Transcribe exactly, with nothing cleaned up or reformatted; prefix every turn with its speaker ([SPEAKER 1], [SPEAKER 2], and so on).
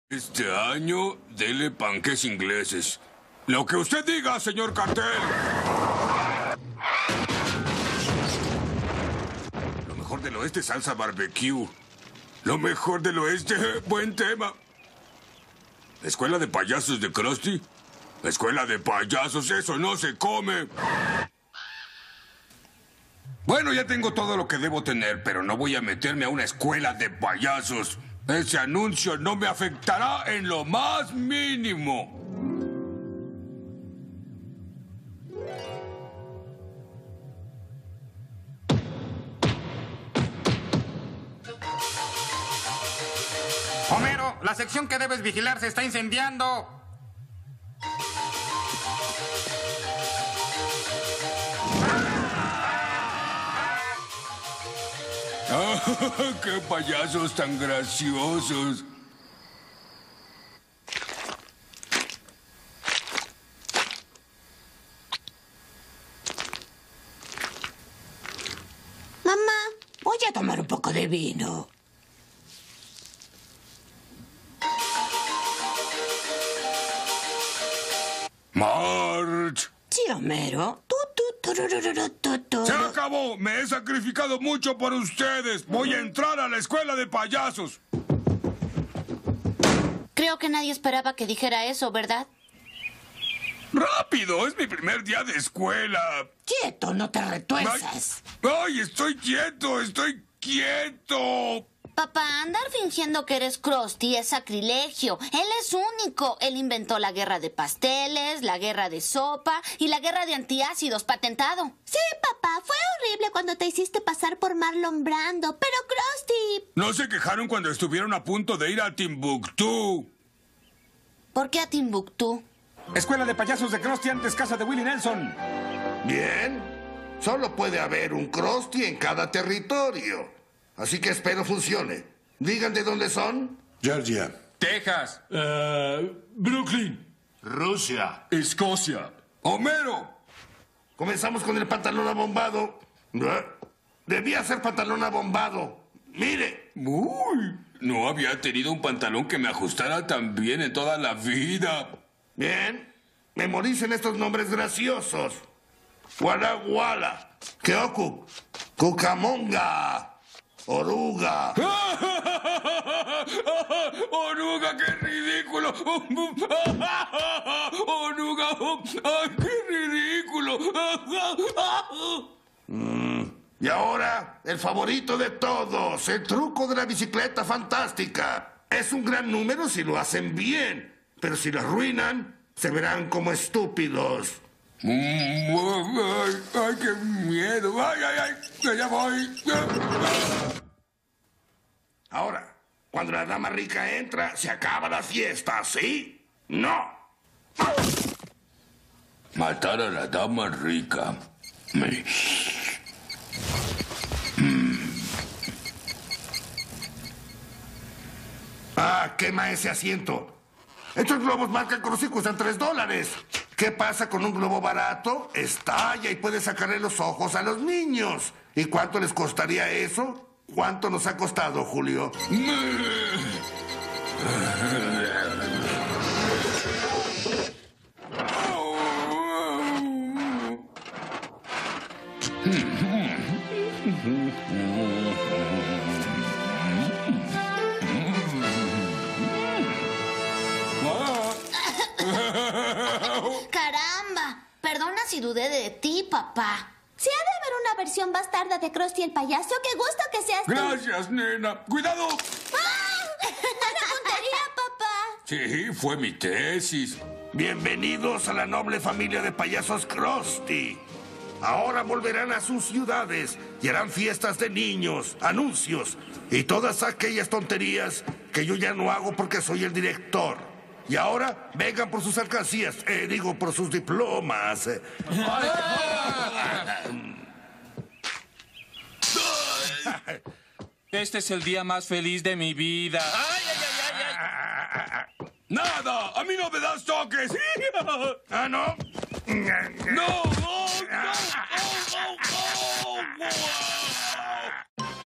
[SPEAKER 1] Este año, dele panques ingleses. Lo que usted diga, señor Cartel. Lo mejor del oeste, salsa barbecue. Lo mejor del oeste, buen tema. ¿Escuela de payasos de Krusty? Escuela de payasos, eso no se come. Bueno, ya tengo todo lo que debo tener, pero no voy a meterme a una escuela de payasos. Ese anuncio no me afectará en lo más mínimo.
[SPEAKER 2] Homero, la sección que debes vigilar se está incendiando.
[SPEAKER 1] ¡Qué payasos tan graciosos!
[SPEAKER 3] Mamá, voy a tomar un poco de vino.
[SPEAKER 1] Marge.
[SPEAKER 3] Sí, Homero. Tu, tu, turururu, tu, tu.
[SPEAKER 1] ¡Se acabó! Me he sacrificado mucho por ustedes. Voy a entrar a la escuela de payasos.
[SPEAKER 4] Creo que nadie esperaba que dijera eso, ¿verdad?
[SPEAKER 1] ¡Rápido! Es mi primer día de escuela.
[SPEAKER 3] Quieto, no te retuerzas.
[SPEAKER 1] ¡Ay! ¡Ay, estoy quieto! ¡Estoy quieto!
[SPEAKER 4] Papá, andar fingiendo que eres Krusty es sacrilegio. Él es único. Él inventó la guerra de pasteles, la guerra de sopa y la guerra de antiácidos patentado.
[SPEAKER 5] Sí, papá, fue horrible cuando te hiciste pasar por Marlon Brando, pero Krusty...
[SPEAKER 1] No se quejaron cuando estuvieron a punto de ir a Timbuktu.
[SPEAKER 4] ¿Por qué a Timbuktu?
[SPEAKER 2] Escuela de payasos de Krusty, antes casa de Willie Nelson.
[SPEAKER 6] Bien. Solo puede haber un Krusty en cada territorio. Así que espero funcione. Digan de dónde son.
[SPEAKER 7] Georgia.
[SPEAKER 2] Texas.
[SPEAKER 7] Uh, Brooklyn.
[SPEAKER 8] Rusia.
[SPEAKER 7] Escocia.
[SPEAKER 1] ¡Homero!
[SPEAKER 6] Comenzamos con el pantalón abombado. Debía ser pantalón abombado. Mire.
[SPEAKER 1] Uy, no había tenido un pantalón que me ajustara tan bien en toda la vida.
[SPEAKER 6] Bien. Memoricen estos nombres graciosos. Walla Walla. Keoku. Cucamonga. Oruga.
[SPEAKER 1] ¡Oruga, qué ridículo! ¡Oruga! ¡Ay, qué ridículo!
[SPEAKER 6] Mm. Y ahora, el favorito de todos, el truco de la bicicleta fantástica. Es un gran número si lo hacen bien, pero si lo arruinan, se verán como estúpidos.
[SPEAKER 1] ¡Ay, ay, qué miedo! ¡Ay, ay, ay! ¡Ya voy!
[SPEAKER 6] Ahora, cuando la dama rica entra, se acaba la fiesta, ¿sí? ¡No!
[SPEAKER 1] Matar a la dama rica. Me...
[SPEAKER 6] Ah, quema ese asiento. Estos globos marcan con los y cuestan tres dólares. ¿Qué pasa con un globo barato? Estalla y puede sacarle los ojos a los niños. ¿Y cuánto les costaría eso? ¿Cuánto nos ha costado, Julio?
[SPEAKER 4] ¡Caramba! Perdona si dudé de ti, papá.
[SPEAKER 5] Si ha de haber una versión bastarda de Krusty el payaso, qué gusto que seas tú.
[SPEAKER 1] Gracias, nena. ¡Cuidado!
[SPEAKER 5] ¡Ah! ¡Una puntería, papá!
[SPEAKER 1] Sí, fue mi tesis.
[SPEAKER 6] Bienvenidos a la noble familia de payasos Krusty. Ahora volverán a sus ciudades y harán fiestas de niños, anuncios y todas aquellas tonterías que yo ya no hago porque soy el director. Y ahora vengan por sus alcancías, eh, digo, por sus diplomas.
[SPEAKER 9] Este es el día más feliz de mi vida. ¡Ay, ay, ay, ay, ay!
[SPEAKER 1] ¡Nada! ¡A mí no me das toques!
[SPEAKER 6] ¿Ah, no?
[SPEAKER 1] ¡No! ¡No! ¡No! ¡No! ¡No! ¡No!